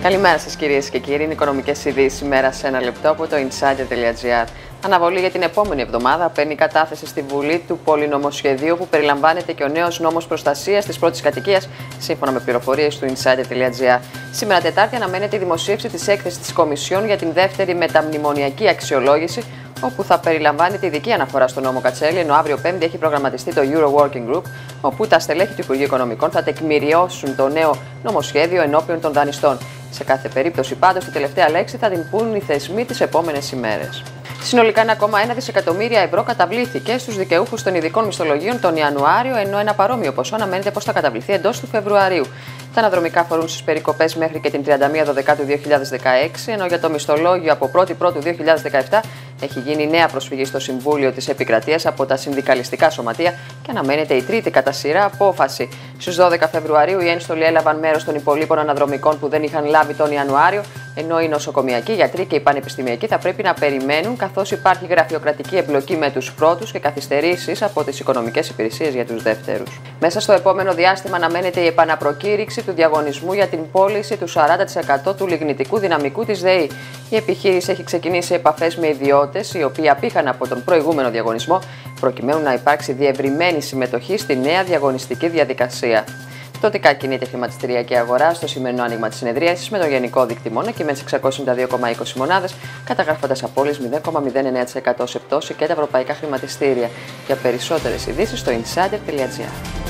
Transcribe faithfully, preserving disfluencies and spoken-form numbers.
Καλημέρα σας κυρίες και κύριοι, είναι οικονομικές ειδήσεις ημέρα σε ένα λεπτό από το insider τελεία gr. Αναβολή για την επόμενη εβδομάδα παίρνει κατάθεση στη Βουλή του πολυνομοσχεδίου που περιλαμβάνεται και ο νέος νόμος προστασίας της πρώτης κατοικίας, σύμφωνα με πληροφορίες του insider τελεία gr. Σήμερα Τετάρτη αναμένεται η δημοσίευση της έκθεσης της Κομισιόν για την δεύτερη μεταμνημονιακή αξιολόγηση, όπου θα περιλαμβάνεται ειδική αναφορά στο νόμο Κατσέλη, ενώ αύριο Πέμπτη έχει προγραμματιστεί το Euro Working Group, όπου τα στελέχη του Υπουργείου Οικονομικών θα τεκμηριώσουν το νέο νομοσχέδιο ενώπιον των δανειστών. Σε κάθε περίπτωση, πάντως, τη τελευταία λέξη θα την πούν οι θεσμοί τις επόμενες ημέρες. Συνολικά ένα κόμμα ένα δισεκατομμύρια ευρώ καταβλήθηκε στους δικαιούχους των ειδικών μισθολογίων τον Ιανουάριο, ενώ ένα παρόμοιο ποσό αναμένεται πως θα καταβληθεί εντός του Φεβρουαρίου. Τα αναδρομικά αφορούν στις περικοπές μέχρι και την τριάντα μία Δεκεμβρίου δύο χιλιάδες δεκαέξι, ενώ για το μισθολόγιο από πρώτη Πρώτου δύο χιλιάδες δεκαεπτά έχει γίνει νέα προσφυγή στο Συμβούλιο της Επικρατείας από τα συνδικαλιστικά σωματεία και αναμένεται η τρίτη κατά σειρά απόφαση. Στις δώδεκα Φεβρουαρίου οι ένστολοι έλαβαν μέρος των υπολείπων αναδρομικών που δεν είχαν λάβει τον Ιανουάριο, ενώ οι νοσοκομιακοί, γιατροί και οι πανεπιστημιακοί θα πρέπει να περιμένουν, καθώς υπάρχει γραφειοκρατική εμπλοκή με τους πρώτους και καθυστερήσεις από τις οικονομικές υπηρεσίες για τους δεύτερους. Μέσα στο επόμενο διάστημα αναμένεται η επαναπροκήρυξη του διαγωνισμού για την πώληση του σαράντα τοις εκατό του λιγνητικού δυναμικού της ΔΕΗ. Η επιχείρηση έχει ξεκινήσει επαφές με ιδιώτες, οι οποίοι απήχαν από τον προηγούμενο διαγωνισμό, προκειμένου να υπάρξει διευρυμένη συμμετοχή στη νέα διαγωνιστική διαδικασία. Πτωτικά κινείται η χρηματιστηριακή αγορά στο σημερινό άνοιγμα της συνεδρίασης, με το γενικό δείκτη μόνο και με τις εξακόσιες εβδομήντα δύο κόμμα είκοσι μονάδες, καταγράφοντας απώλειες μηδέν κόμμα μηδέν εννέα τοις εκατό σε πτώση και τα ευρωπαϊκά χρηματιστήρια. Για περισσότερες ειδήσεις στο insider τελεία gr.